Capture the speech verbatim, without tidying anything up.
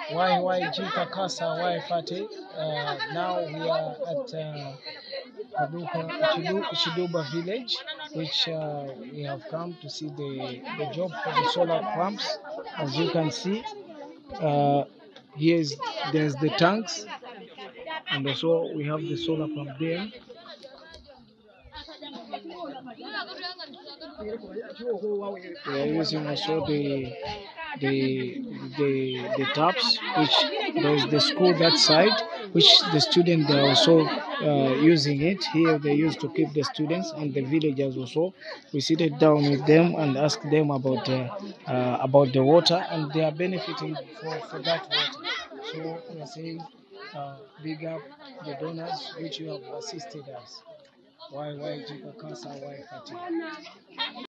Why why Jika Kasa, why Fate? Uh, now we are at uh, Paduka, Chidu, Chiduba village, which uh, we have come to see the, the job for the solar pumps. As you can see, uh, here's there's the tanks, and also we have the solar pump there. We are using also the the the the taps, which there's the school that side, which the students they are also uh, using it. Here they used to keep the students, and the villagers also. We sit down with them and ask them about uh, uh, about the water, and they are benefiting for, for that water. So we are saying uh, big up the donors which you have assisted us. Why why Jika Kasa, why Fatih?